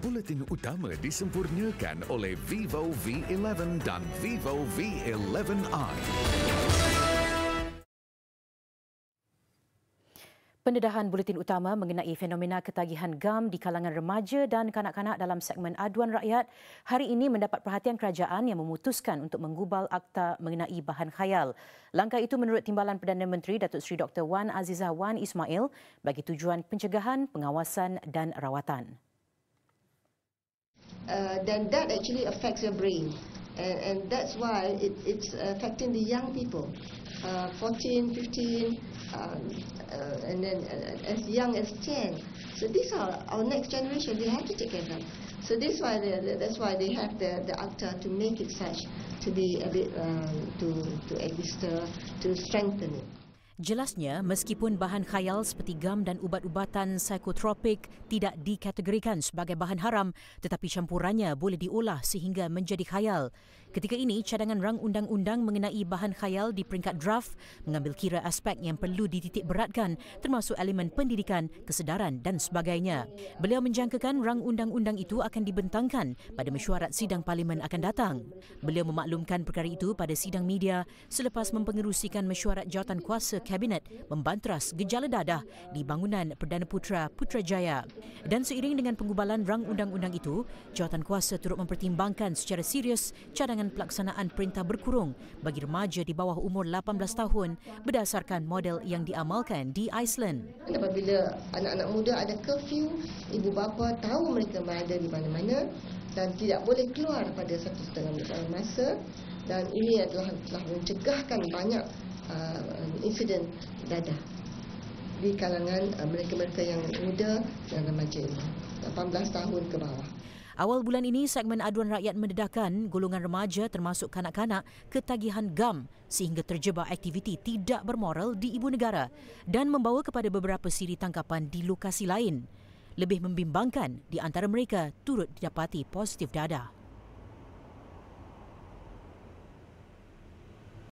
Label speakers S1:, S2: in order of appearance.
S1: Buletin utama disempurnakan oleh Vivo V11 dan Vivo V11i.
S2: Pendedahan buletin utama mengenai fenomena ketagihan gam di kalangan remaja dan kanak-kanak dalam segmen aduan rakyat hari ini mendapat perhatian kerajaan yang memutuskan untuk menggubal akta mengenai bahan khayal. Langkah itu menurut Timbalan Perdana Menteri Datuk Seri Dr. Wan Azizah Wan Ismail bagi tujuan pencegahan, pengawasan dan rawatan.
S3: Then that actually affects your brain, and that's why it's affecting the young people, 14, 15, and then as young as 10. So these are our next generation. We have to take care of them. So that's why they have the ACTA to make it such to be a bit to strengthen it.
S2: Jelasnya, meskipun bahan khayal seperti gam dan ubat-ubatan psikotropik tidak dikategorikan sebagai bahan haram, tetapi campurannya boleh diolah sehingga menjadi khayal. Ketika ini, cadangan rang undang-undang mengenai bahan khayal di peringkat draft mengambil kira aspek yang perlu dititikberatkan termasuk elemen pendidikan, kesedaran dan sebagainya. Beliau menjangkakan rang undang-undang itu akan dibentangkan pada mesyuarat sidang parlimen akan datang. Beliau memaklumkan perkara itu pada sidang media selepas mempengerusikan mesyuarat jawatan kuasa Kabinet membanteras gejala dadah di bangunan Perdana Putra Putrajaya. Dan seiring dengan penggubalan rang undang-undang itu, jawatan kuasa turut mempertimbangkan secara serius cadangan pelaksanaan perintah berkurung bagi remaja di bawah umur 18 tahun berdasarkan model yang diamalkan di Iceland.
S3: Apabila anak-anak muda ada curfew, ibu bapa tahu mereka berada di mana-mana dan tidak boleh keluar pada 1,5 masa, dan ini adalah telah mencegahkan banyak insiden dadah di kalangan mereka-mereka yang muda dan remaja ini, 18 tahun ke bawah.
S2: Awal bulan ini, segmen aduan rakyat mendedahkan golongan remaja termasuk kanak-kanak ketagihan gam sehingga terjebak aktiviti tidak bermoral di ibu negara dan membawa kepada beberapa siri tangkapan di lokasi lain. Lebih membimbangkan, di antara mereka turut didapati positif dadah.